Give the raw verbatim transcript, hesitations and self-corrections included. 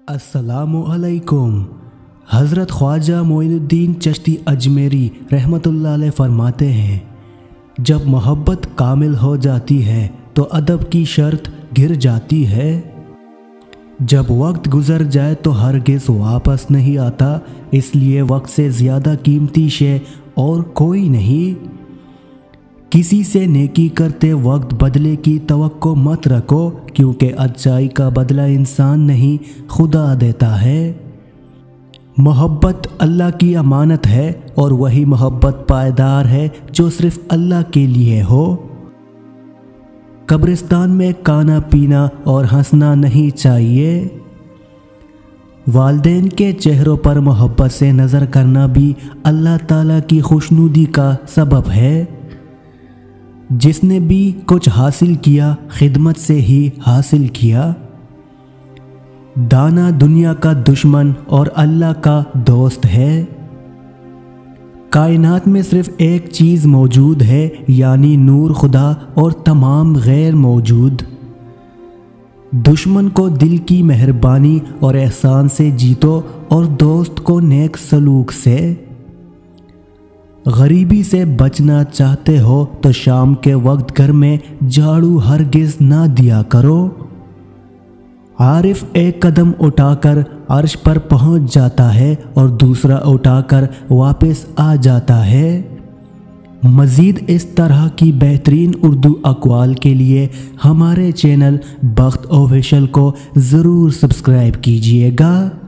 अस्सलामु अलैकुम। हज़रत ख्वाजा मोइनुद्दीन चिश्ती अजमेरी रहमतुल्लाह अलैह फरमाते हैं, जब मोहब्बत कामिल हो जाती है तो अदब की शर्त गिर जाती है। जब वक्त गुज़र जाए तो हरगिज़ वापस नहीं आता, इसलिए वक्त से ज़्यादा कीमती शे और कोई नहीं। किसी से नेकी करते वक्त बदले की तवक्को मत रखो, क्योंकि अच्छाई का बदला इंसान नहीं खुदा देता है। मोहब्बत अल्लाह की अमानत है और वही मोहब्बत पायदार है जो सिर्फ अल्लाह के लिए हो। कब्रिस्तान में खाना पीना और हंसना नहीं चाहिए। वालिदैन के चेहरों पर मोहब्बत से नज़र करना भी अल्लाह ताला की खुशनुदी का सबब है। जिसने भी कुछ हासिल किया खिदमत से ही हासिल किया। दाना दुनिया का दुश्मन और अल्लाह का दोस्त है। कायनात में सिर्फ एक चीज़ मौजूद है, यानी नूर खुदा, और तमाम गैर मौजूद। दुश्मन को दिल की मेहरबानी और एहसान से जीतो और दोस्त को नेक सलूक से। गरीबी से बचना चाहते हो तो शाम के वक्त घर में झाड़ू हरगिज़ ना दिया करो। आरिफ एक कदम उठाकर अर्श पर पहुंच जाता है और दूसरा उठाकर वापस आ जाता है। मज़ीद इस तरह की बेहतरीन उर्दू अक़वाल के लिए हमारे चैनल बख्त ऑफिशियल को ज़रूर सब्सक्राइब कीजिएगा।